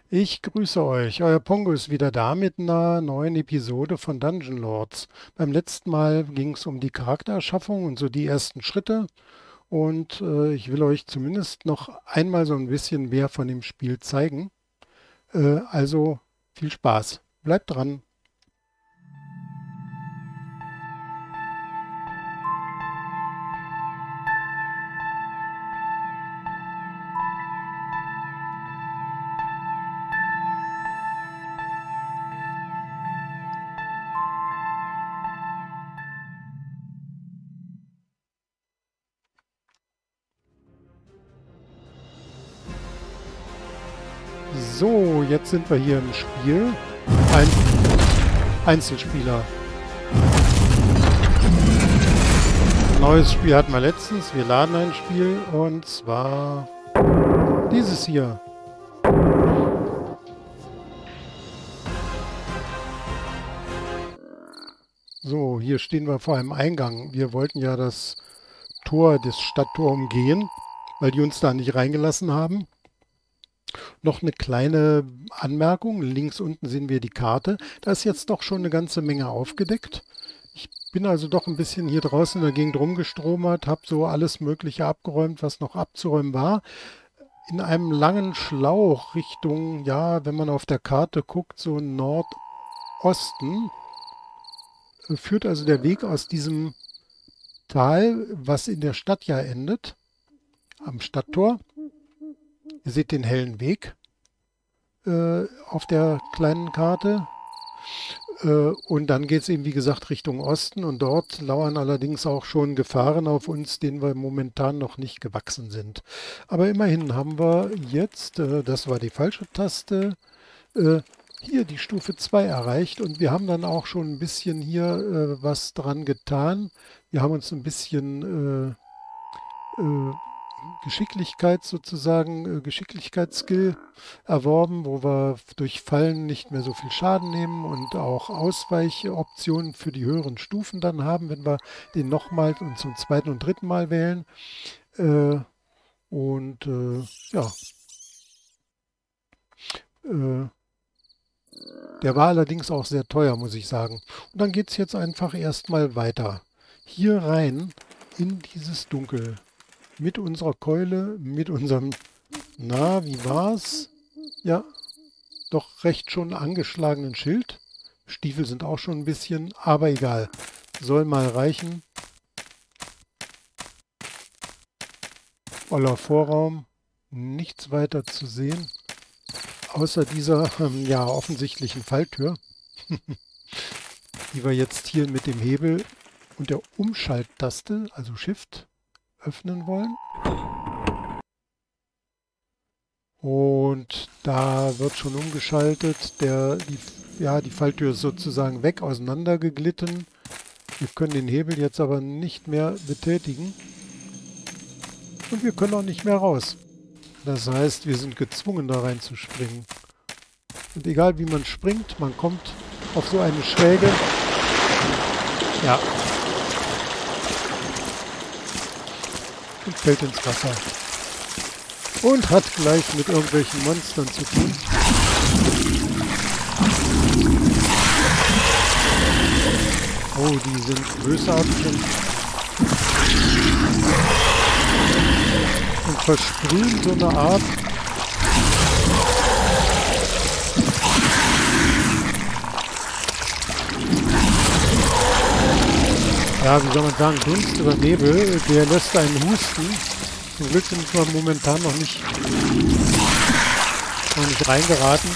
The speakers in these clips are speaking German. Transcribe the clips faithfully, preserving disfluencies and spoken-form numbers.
Ich grüße euch. Euer Pongo ist wieder da mit einer neuen Episode von Dungeon Lords. Beim letzten Mal ging es um die Charaktererschaffung und so die ersten Schritte. Und äh, ich will euch zumindest noch einmal so ein bisschen mehr von dem Spiel zeigen. Äh, also viel Spaß. Bleibt dran. So, jetzt sind wir hier im Spiel. Ein Einzelspieler. Neues Spiel hatten wir letztens. Wir laden ein Spiel und zwar dieses hier. So, hier stehen wir vor einem Eingang. Wir wollten ja das Tor, das Stadttor umgehen, weil die uns da nicht reingelassen haben. Noch eine kleine Anmerkung. Links unten sehen wir die Karte. Da ist jetzt doch schon eine ganze Menge aufgedeckt. Ich bin also doch ein bisschen hier draußen in der Gegend rumgestromert, habe so alles Mögliche abgeräumt, was noch abzuräumen war. In einem langen Schlauch Richtung, ja, wenn man auf der Karte guckt, so Nordosten, äh, führt also der Weg aus diesem Tal, was in der Stadt ja endet, am Stadttor. Ihr seht den hellen Weg äh, auf der kleinen Karte. Äh, und dann geht es eben, wie gesagt, Richtung Osten. Und dort lauern allerdings auch schon Gefahren auf uns, denen wir momentan noch nicht gewachsen sind. Aber immerhin haben wir jetzt, äh, das war die falsche Taste, äh, hier die Stufe zwei erreicht. Und wir haben dann auch schon ein bisschen hier äh, was dran getan. Wir haben uns ein bisschen äh, äh, Geschicklichkeit sozusagen, äh, Geschicklichkeitsskill erworben, wo wir durch Fallen nicht mehr so viel Schaden nehmen und auch Ausweichoptionen für die höheren Stufen dann haben, wenn wir den nochmal und zum zweiten und dritten Mal wählen. Äh, und äh, ja, äh, der war allerdings auch sehr teuer, muss ich sagen. Und dann geht es jetzt einfach erstmal weiter. Hier rein in dieses Dunkel. Mit unserer Keule, mit unserem, na, wie war's? Ja, doch recht schon angeschlagenen Schild. Stiefel sind auch schon ein bisschen, aber egal. Soll mal reichen. Oller Vorraum, nichts weiter zu sehen. Außer dieser, ähm, ja, offensichtlichen Falltür, die wir jetzt hier mit dem Hebel und der Umschalttaste, also Shift, öffnen wollen. Und da wird schon umgeschaltet. Der, die, ja, die Falltür ist sozusagen weg, auseinandergeglitten. Wir können den Hebel jetzt aber nicht mehr betätigen. Und wir können auch nicht mehr raus. Das heißt, wir sind gezwungen, da reinzuspringen. Und egal wie man springt, man kommt auf so eine Schräge. Ja. Und fällt ins Wasser. Und hat gleich mit irgendwelchen Monstern zu tun. Oh, die sind bösartig und, und versprühen so eine Art ja, wie soll man sagen, Dunst oder Nebel, der lässt einen husten. Zum Glück sind wir momentan noch nicht, noch nicht reingeraten.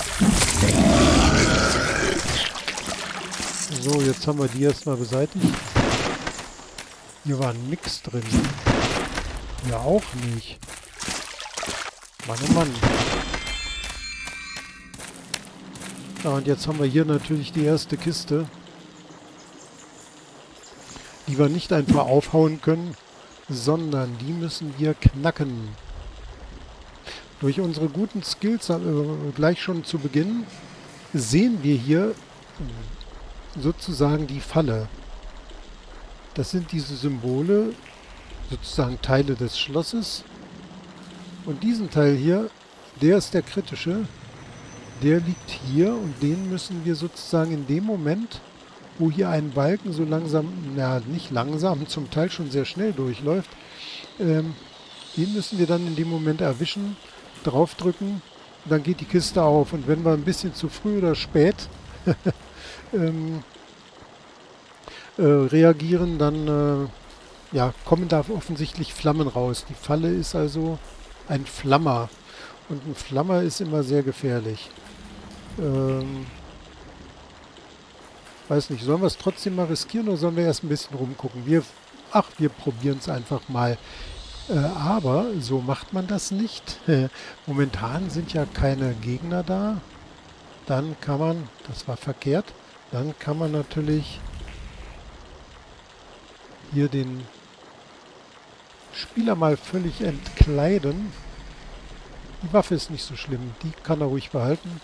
So, jetzt haben wir die erstmal beseitigt. Hier war nix drin. Hier auch nicht. Mann, oh Mann. Ja, und jetzt haben wir hier natürlich die erste Kiste, die wir nicht einfach aufhauen können, sondern die müssen wir knacken. Durch unsere guten Skills äh, gleich schon zu Beginn sehen wir hier sozusagen die Falle. Das sind diese Symbole, sozusagen Teile des Schlosses. Und diesen Teil hier, der ist der kritische. Der liegt hier und den müssen wir sozusagen in dem Moment, wo hier ein Balken so langsam, na nicht langsam, zum Teil schon sehr schnell durchläuft, ähm, den müssen wir dann in dem Moment erwischen, draufdrücken und dann geht die Kiste auf. Und wenn wir ein bisschen zu früh oder spät ähm, äh, reagieren, dann äh, ja, kommen da offensichtlich Flammen raus. Die Falle ist also ein Flammer. Und ein Flammer ist immer sehr gefährlich. Ähm, weiß nicht, sollen wir es trotzdem mal riskieren oder sollen wir erst ein bisschen rumgucken? Wir, ach, wir probieren es einfach mal. Äh, aber so macht man das nicht. Momentan sind ja keine Gegner da. Dann kann man, das war verkehrt, dann kann man natürlich hier den Spieler mal völlig entkleiden. Die Waffe ist nicht so schlimm, die kann er ruhig behalten.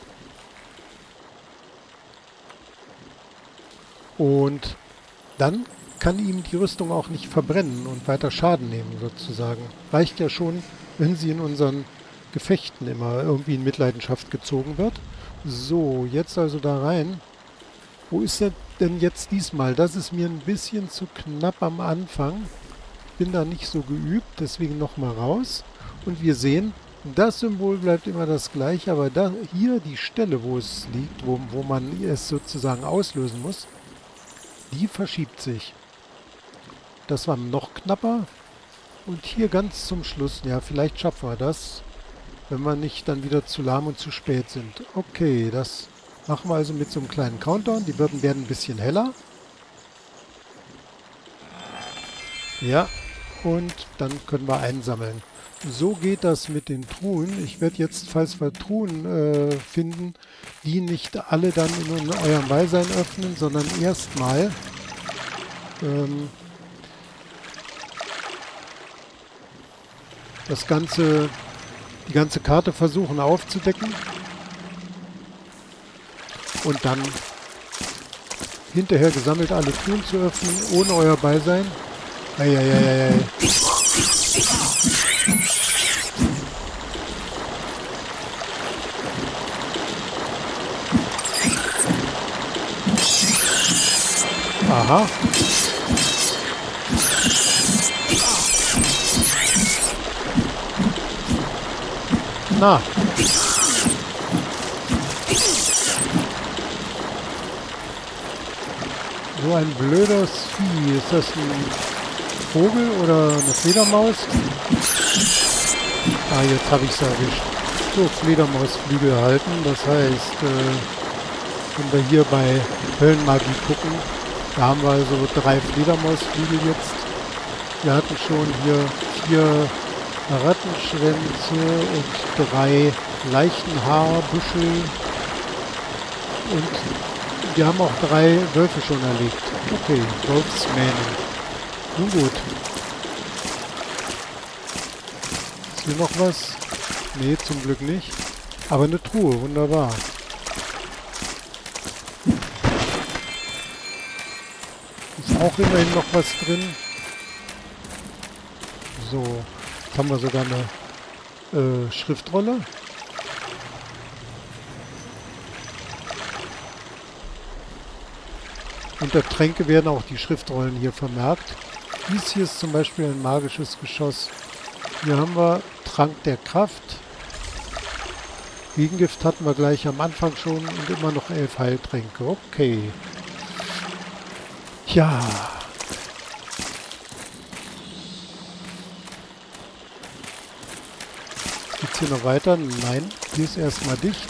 Und dann kann ihm die Rüstung auch nicht verbrennen und weiter Schaden nehmen sozusagen. Reicht ja schon, wenn sie in unseren Gefechten immer irgendwie in Mitleidenschaft gezogen wird. So, jetzt also da rein. Wo ist er denn jetzt diesmal? Das ist mir ein bisschen zu knapp am Anfang. Bin da nicht so geübt, deswegen nochmal raus. Und wir sehen, das Symbol bleibt immer das gleiche, aber da hier die Stelle, wo es liegt, wo, wo man es sozusagen auslösen muss, die verschiebt sich. Das war noch knapper. Und hier ganz zum Schluss, ja, vielleicht schaffen wir das, wenn wir nicht dann wieder zu lahm und zu spät sind. Okay, das machen wir also mit so einem kleinen Countdown. Die Birnen werden ein bisschen heller. Ja, und dann können wir einsammeln. So geht das mit den Truhen. Ich werde jetzt, falls wir Truhen äh, finden, die nicht alle dann in eurem Beisein öffnen, sondern erstmal ähm, das ganze, die ganze Karte versuchen aufzudecken und dann hinterher gesammelt alle Truhen zu öffnen, ohne euer Beisein. Eieieiei. Aha. Na. So ein blödes Vieh. Ist das ein Vogel oder eine Fledermaus? Ah, jetzt habe ich es erwischt. So, Fledermausflügel halten. Das heißt, äh, wenn wir hier bei Höllenmagie gucken, da haben wir also drei Fledermausflügel jetzt. Wir hatten schon hier vier Rattenschwänze und drei Leichenhaarbüschel. Und wir haben auch drei Wölfe schon erlegt. Okay, Wolfsmähnen. Nun gut. Ist hier noch was? Nee, zum Glück nicht. Aber eine Truhe, wunderbar. Ist auch immerhin noch was drin. So, jetzt haben wir sogar eine äh, Schriftrolle. Unter Tränke werden auch die Schriftrollen hier vermerkt. Dies hier ist zum Beispiel ein magisches Geschoss. Hier haben wir Trank der Kraft. Gegengift hatten wir gleich am Anfang schon und immer noch elf Heiltränke. Okay. Ja. Geht's hier noch weiter? Nein, hier ist erstmal dicht.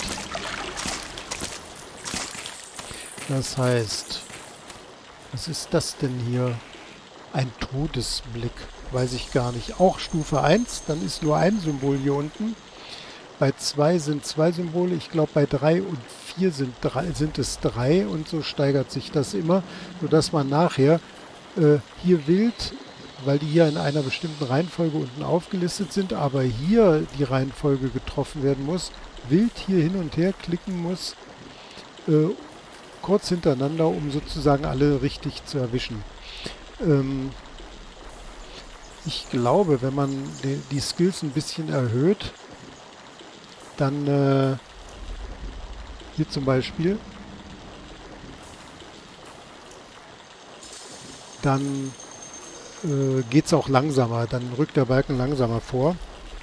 Das heißt, was ist das denn hier? Ein Todesblick. Weiß ich gar nicht. Auch Stufe eins, dann ist nur ein Symbol hier unten. Bei zwei sind zwei Symbole. Ich glaube, bei drei und vier sind, drei, sind es drei. Und so steigert sich das immer, sodass man nachher äh, hier wild, weil die hier in einer bestimmten Reihenfolge unten aufgelistet sind, aber hier die Reihenfolge getroffen werden muss, wild hier hin und her klicken muss, äh, kurz hintereinander, um sozusagen alle richtig zu erwischen. Ähm, ich glaube, wenn man die, die Skills ein bisschen erhöht, dann äh, Hier zum Beispiel. Dann äh, geht es auch langsamer. Dann rückt der Balken langsamer vor.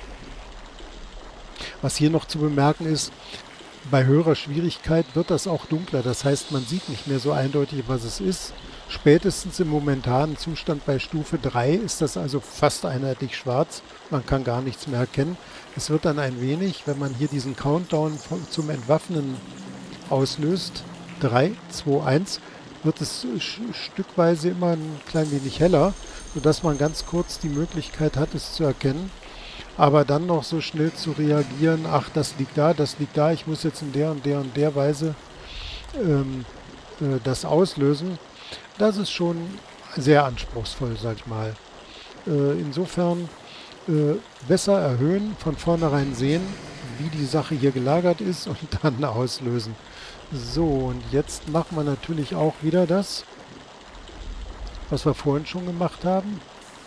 Was hier noch zu bemerken ist, bei höherer Schwierigkeit wird das auch dunkler. Das heißt, man sieht nicht mehr so eindeutig, was es ist. Spätestens im momentanen Zustand bei Stufe drei ist das also fast einheitlich schwarz. Man kann gar nichts mehr erkennen. Es wird dann ein wenig, wenn man hier diesen Countdown zum Entwaffnen auslöst, drei, zwei, eins, wird es stückweise immer ein klein wenig heller, sodass man ganz kurz die Möglichkeit hat, es zu erkennen. Aber dann noch so schnell zu reagieren, ach, das liegt da, das liegt da, ich muss jetzt in der und der und der Weise ähm, äh, das auslösen, das ist schon sehr anspruchsvoll, sag ich mal. Äh, insofern äh, besser erhöhen, von vornherein sehen, wie die Sache hier gelagert ist und dann auslösen. So, und jetzt machen wir natürlich auch wieder das, was wir vorhin schon gemacht haben.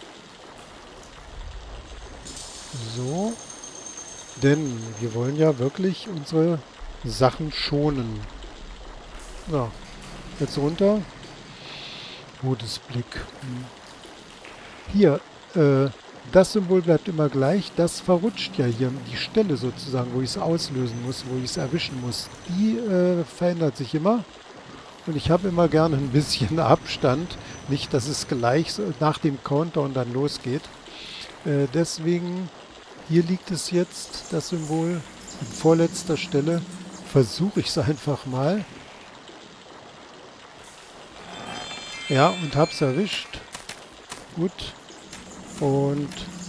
So, denn wir wollen ja wirklich unsere Sachen schonen. So, jetzt runter. Gutes Blick. Hm. Hier, äh, das Symbol bleibt immer gleich. Das verrutscht ja hier, die Stelle sozusagen, wo ich es auslösen muss, wo ich es erwischen muss. Die äh, verändert sich immer. Und ich habe immer gerne ein bisschen Abstand. Nicht, dass es gleich so nach dem Countdown dann losgeht. Äh, deswegen... Hier liegt es jetzt, das Symbol, an vorletzter Stelle. Versuche ich es einfach mal. Ja, und habe es erwischt. Gut. Und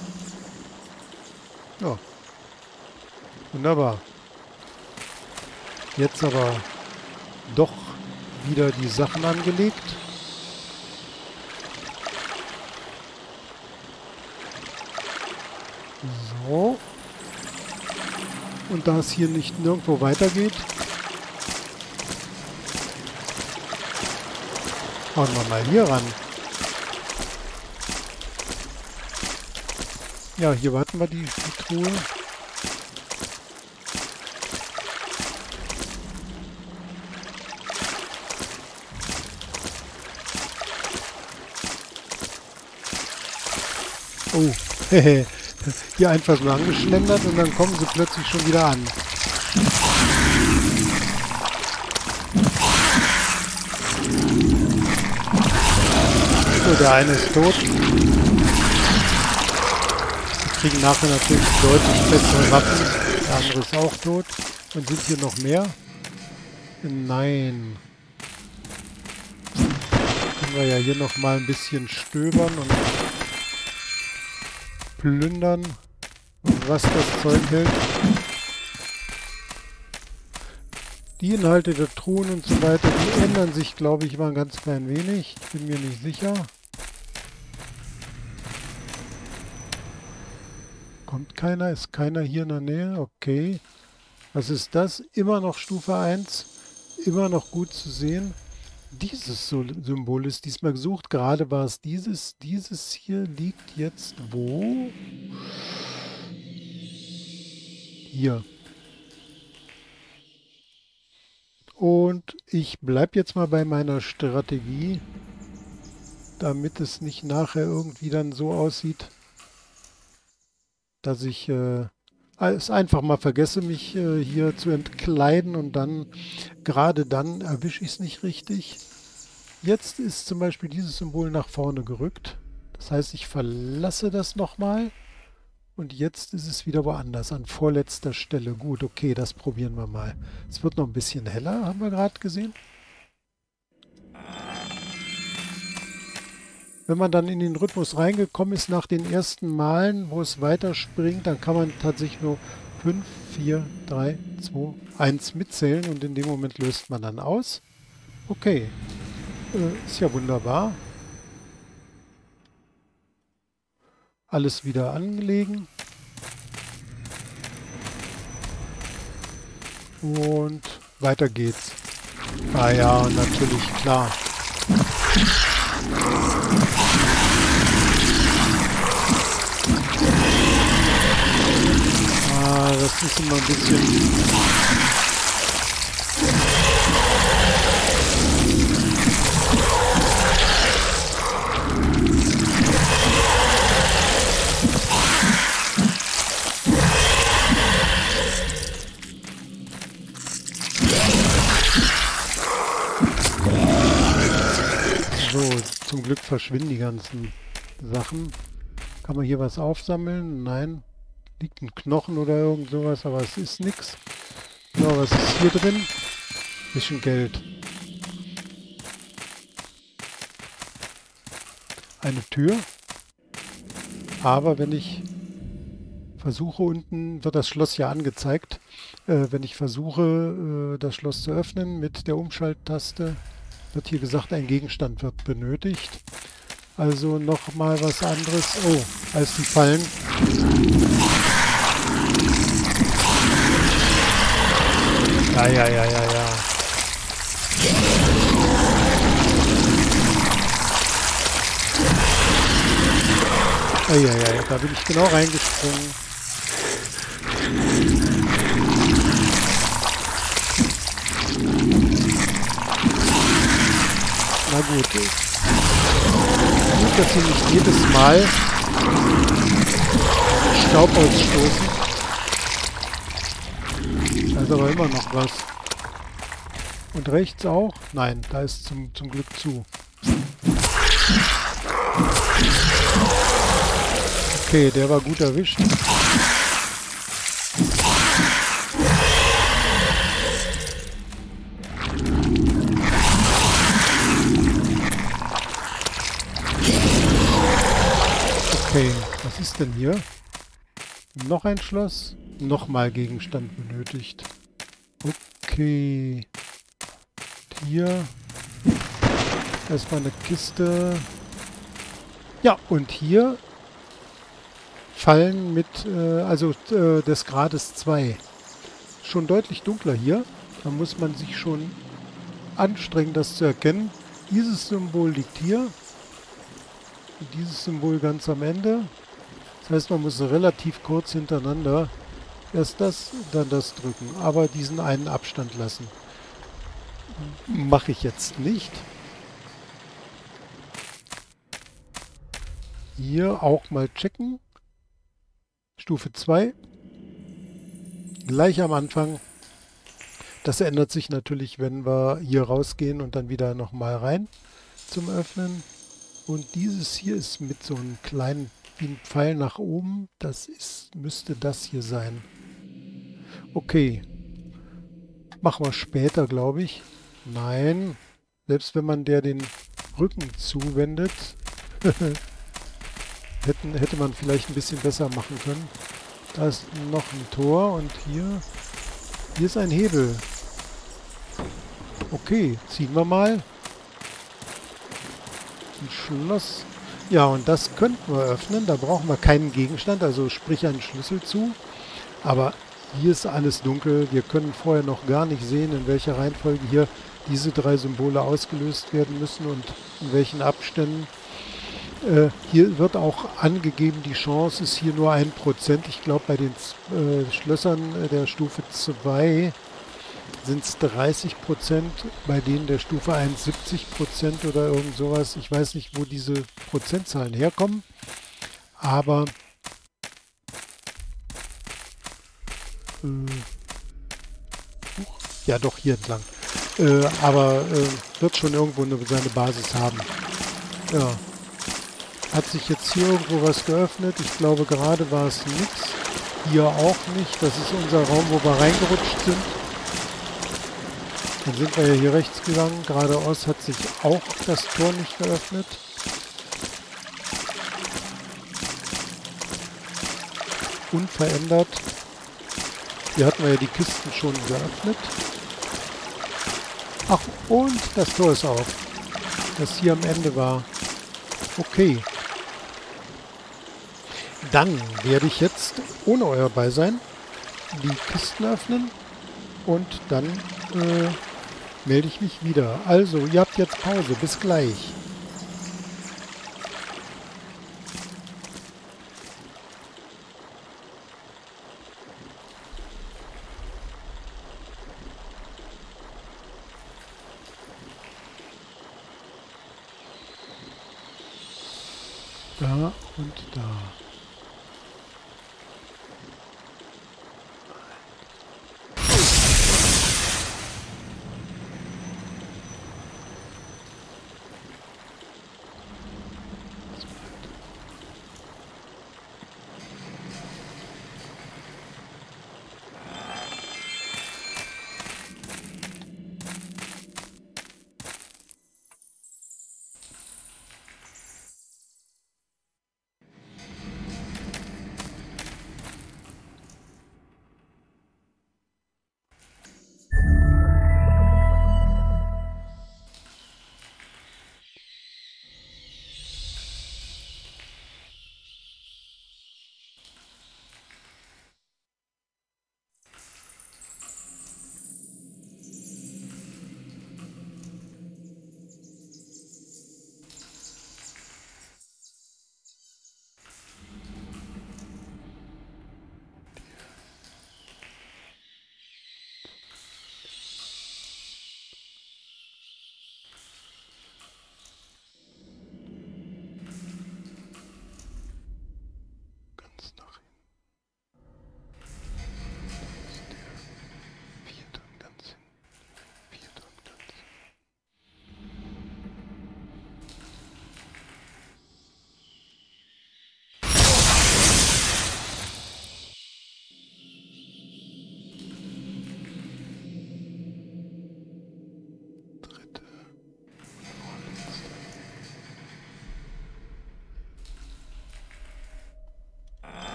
ja, wunderbar. Jetzt aber doch wieder die Sachen angelegt. So. Und da es hier nicht nirgendwo weitergeht, hauen wir mal hier ran. Ja, hier warten wir die, die Truhe. Oh, hehe. Hier einfach so angeschlendert und dann kommen sie plötzlich schon wieder an. So, der eine ist tot. Wir kriegen nachher natürlich deutlich bessere Waffen. Der andere ist auch tot. Und sind hier noch mehr? Nein. Können wir ja hier noch mal ein bisschen stöbern und plündern, was das Zeug hält. Die Inhalte der Truhen und so weiter, die ändern sich, glaube ich, mal ein ganz klein wenig. Ich bin mir nicht sicher. Kommt keiner? Ist keiner hier in der Nähe? Okay. Was ist das? Immer noch Stufe eins. Immer noch gut zu sehen. Dieses Symbol ist diesmal gesucht. Gerade war es dieses. Dieses hier liegt jetzt wo? Hier. Und ich bleibe jetzt mal bei meiner Strategie, damit es nicht nachher irgendwie dann so aussieht, dass ich äh, es einfach mal vergesse, mich äh, hier zu entkleiden und dann, gerade dann, erwische ich es nicht richtig. Jetzt ist zum Beispiel dieses Symbol nach vorne gerückt. Das heißt, ich verlasse das nochmal und jetzt ist es wieder woanders, an vorletzter Stelle. Gut, okay, das probieren wir mal. Es wird noch ein bisschen heller, haben wir gerade gesehen. Wenn man dann in den Rhythmus reingekommen ist nach den ersten Malen, wo es weiterspringt, dann kann man tatsächlich nur fünf, vier, drei, zwei, eins mitzählen und in dem Moment löst man dann aus. Okay, äh, ist ja wunderbar. Alles wieder anlegen. Und weiter geht's. Ah ja, natürlich, klar. Ah, das ist immer ein bisschen zum Glück verschwinden die ganzen Sachen. Kann man hier was aufsammeln? Nein. Liegt ein Knochen oder irgend sowas, aber es ist nichts. So, was ist hier drin? Bisschen Geld. Eine Tür. Aber wenn ich versuche, unten wird das Schloss ja angezeigt. Äh, wenn ich versuche, äh, das Schloss zu öffnen mit der Umschalttaste, wird hier gesagt, ein Gegenstand wird benötigt. Also nochmal was anderes. Oh, als die Fallen. Ja, ja, ja, ja, ja. Eieiei, da bin ich genau reingesprungen. Na gut. Gut, dass sie nicht jedes Mal Staub ausstoßen. Da ist aber immer noch was. Und rechts auch? Nein, da ist zum, zum Glück zu. Okay, der war gut erwischt. Okay, was ist denn hier? Noch ein Schloss? Nochmal Gegenstand benötigt. Okay. Hier. Erstmal eine Kiste. Ja, und hier Fallen mit, äh, also äh, des Grades zwei. Schon deutlich dunkler hier. Da muss man sich schon anstrengen, das zu erkennen. Dieses Symbol liegt hier. Und dieses Symbol ganz am Ende. Das heißt, man muss relativ kurz hintereinander erst das, dann das drücken. Aber diesen einen Abstand lassen. Mache ich jetzt nicht. Hier auch mal checken. Stufe zwei. Gleich am Anfang. Das ändert sich natürlich, wenn wir hier rausgehen und dann wieder nochmal rein zum Öffnen. Und dieses hier ist mit so einem kleinen wie ein Pfeil nach oben. Das ist, müsste das hier sein. Okay. Machen wir später, glaube ich. Nein. Selbst wenn man der den Rücken zuwendet, hätten, hätte man vielleicht ein bisschen besser machen können. Da ist noch ein Tor und hier, hier ist ein Hebel. Okay, ziehen wir mal. Ein Schloss. Ja, und das könnten wir öffnen. Da brauchen wir keinen Gegenstand, also sprich einen Schlüssel zu. Aber hier ist alles dunkel. Wir können vorher noch gar nicht sehen, in welcher Reihenfolge hier diese drei Symbole ausgelöst werden müssen und in welchen Abständen. Äh, hier wird auch angegeben, die Chance ist hier nur ein Prozent. Ich glaube, bei den äh, Schlössern der Stufe zwei sind es dreißig Prozent, bei denen der Stufe eins siebzig Prozent oder irgend sowas. Ich weiß nicht, wo diese Prozentzahlen herkommen, aber äh, ja doch, hier entlang. Äh, aber äh, wird schon irgendwo eine, seine Basis haben. Ja. Hat sich jetzt hier irgendwo was geöffnet? Ich glaube, gerade war es nichts. Hier auch nicht. Das ist unser Raum, wo wir reingerutscht sind. Dann sind wir ja hier rechts gegangen. Geradeaus hat sich auch das Tor nicht geöffnet. Unverändert. Hier hatten wir ja die Kisten schon geöffnet. Ach, und das Tor ist auf. Das hier am Ende war. Okay. Dann werde ich jetzt, ohne euer Beisein, die Kisten öffnen und dann äh, melde ich mich wieder. Also, ihr habt jetzt Pause. Bis gleich. Da und da.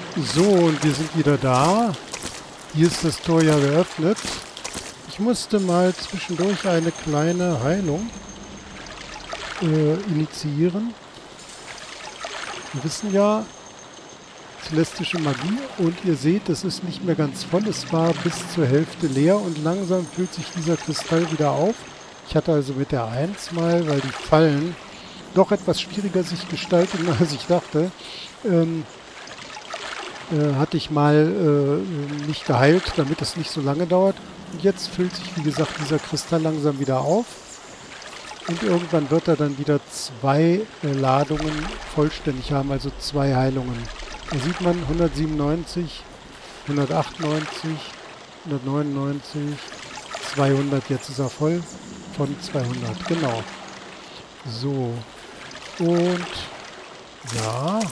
So, und wir sind wieder da. Hier ist das Tor ja geöffnet. Ich musste mal zwischendurch eine kleine Heilung äh, initiieren. Wir wissen ja, celestische Magie, und ihr seht, es ist nicht mehr ganz voll. Es war bis zur Hälfte leer und langsam füllt sich dieser Kristall wieder auf. Ich hatte also mit der eins mal, weil die Fallen doch etwas schwieriger sich gestalten, als ich dachte, ähm, äh, hatte ich mal äh, nicht geheilt, damit es nicht so lange dauert. Und jetzt füllt sich, wie gesagt, dieser Kristall langsam wieder auf. Und irgendwann wird er dann wieder zwei äh, Ladungen vollständig haben, also zwei Heilungen. Da sieht man hundertsiebenundneunzig, hundertachtundneunzig, hundertneunundneunzig, zweihundert. Jetzt ist er voll von zweihundert. Genau. So. Und ja.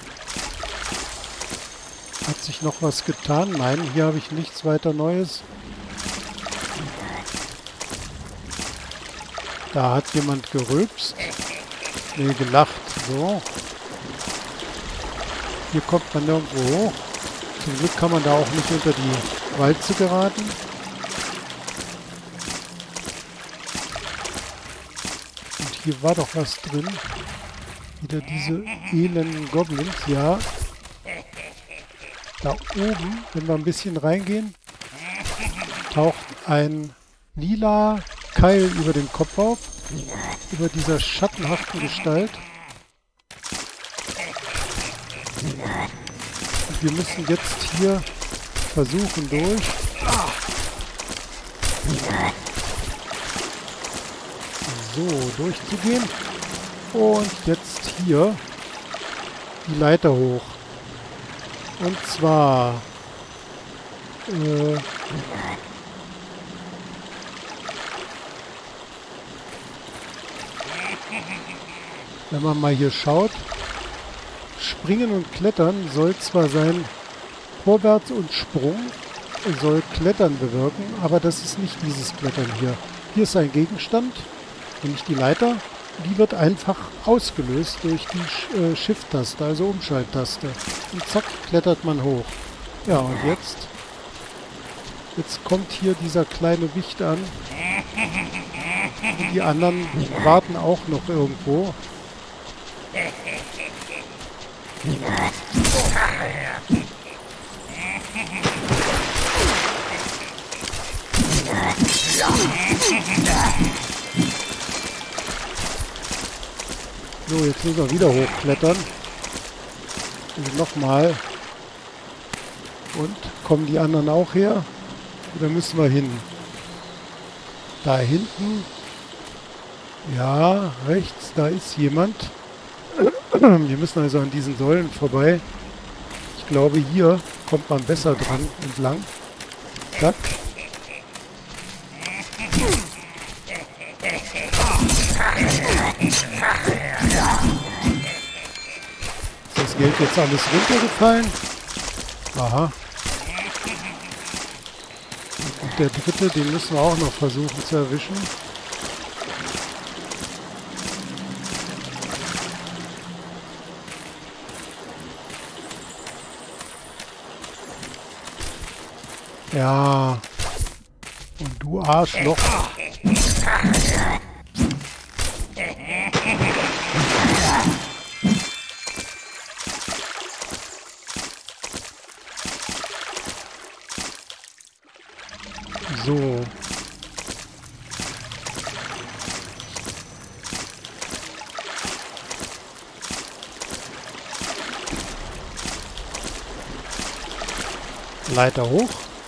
Hat sich noch was getan? Nein, hier habe ich nichts weiter Neues. Da hat jemand gerülpst. Nee, gelacht. So. Hier kommt man nirgendwo hoch. Zum Glück kann man da auch nicht unter die Walze geraten. Und hier war doch was drin. Wieder diese elenden Goblins. Ja. Da oben, wenn wir ein bisschen reingehen, taucht ein lila Keil über dem Kopf auf. Über dieser schattenhaften Gestalt. Und wir müssen jetzt hier versuchen durch. So, durchzugehen. Und jetzt hier die Leiter hoch. Und zwar äh, wenn man mal hier schaut, Springen und Klettern soll zwar sein, Vorwärts und Sprung soll Klettern bewirken, aber das ist nicht dieses Klettern hier. Hier ist ein Gegenstand, nämlich die Leiter. Die wird einfach ausgelöst durch die äh, Shift-Taste, also Umschalttaste. Und zack, klettert man hoch. Ja, und jetzt? Jetzt kommt hier dieser kleine Wicht an. Und die anderen warten auch noch irgendwo. So, jetzt müssen wir wieder hochklettern. Und nochmal. Und kommen die anderen auch her? Oder müssen wir hin? Da hinten. Ja, rechts, da ist jemand. Wir müssen also an diesen Säulen vorbei. Ich glaube, hier kommt man besser dran entlang. Zack. Ist das Geld jetzt alles runtergefallen? Aha. Und der dritte, den müssen wir auch noch versuchen zu erwischen. Ja. Und du Arschloch. So. Leiter hoch.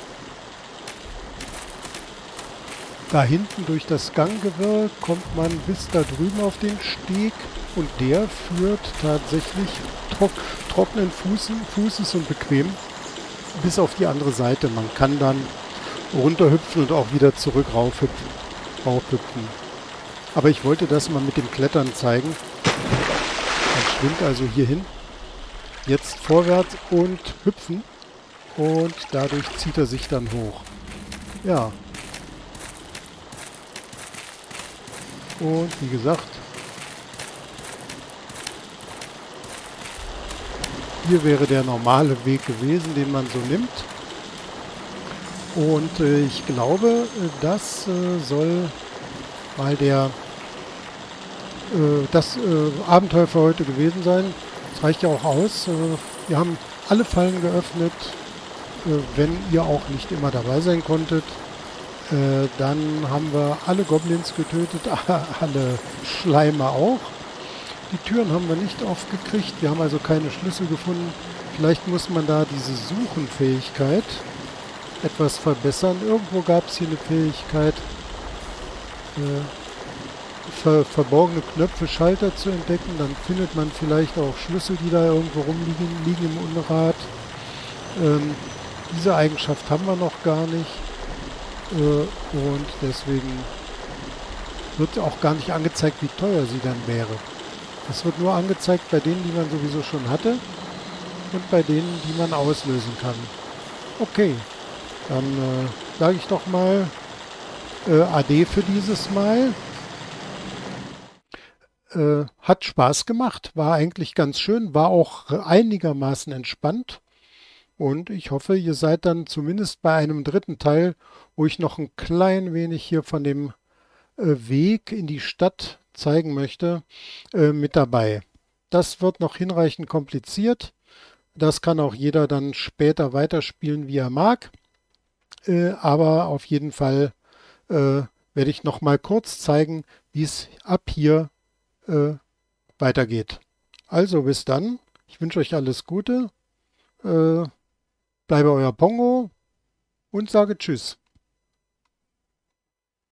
Da hinten durch das Ganggewirr kommt man bis da drüben auf den Steg und der führt tatsächlich trock, trockenen Fußen, Fußes und bequem bis auf die andere Seite. Man kann dann runterhüpfen und auch wieder zurück raufhüpfen, raufhüpfen. Aber ich wollte das mal mit dem Klettern zeigen. Man schwimmt also hier hin, jetzt vorwärts und hüpfen und dadurch zieht er sich dann hoch. Ja. Und wie gesagt, Hier wäre der normale Weg gewesen, den man so nimmt. Und äh, ich glaube, äh, das äh, soll mal der äh, das äh, Abenteuer für heute gewesen sein. Das reicht ja auch aus. Äh, wir haben alle Fallen geöffnet. Äh, wenn ihr auch nicht immer dabei sein konntet, äh, dann haben wir alle Goblins getötet, alle Schleimer auch. Die Türen haben wir nicht aufgekriegt. Wir haben also keine Schlüssel gefunden. Vielleicht muss man da diese Suchenfähigkeit etwas verbessern. Irgendwo gab es hier eine Fähigkeit, äh, ver verborgene Knöpfe, Schalter zu entdecken. Dann findet man vielleicht auch Schlüssel, die da irgendwo rumliegen, liegen im Unrat. Ähm, diese Eigenschaft haben wir noch gar nicht. Äh, und deswegen wird auch gar nicht angezeigt, wie teuer sie dann wäre. Es wird nur angezeigt bei denen, die man sowieso schon hatte und bei denen, die man auslösen kann. Okay, dann äh, sage ich doch mal äh, Ade für dieses Mal. Äh, hat Spaß gemacht, war eigentlich ganz schön, war auch einigermaßen entspannt. Und ich hoffe, ihr seid dann zumindest bei einem dritten Teil, wo ich noch ein klein wenig hier von dem äh, Weg in die Stadt zeigen möchte, äh, mit dabei. Das wird noch hinreichend kompliziert. Das kann auch jeder dann später weiterspielen, wie er mag. Äh, aber auf jeden Fall äh, werde ich noch mal kurz zeigen, wie es ab hier äh, weitergeht. Also bis dann. Ich wünsche euch alles Gute. Äh, bleibe euer Pongo und sage Tschüss.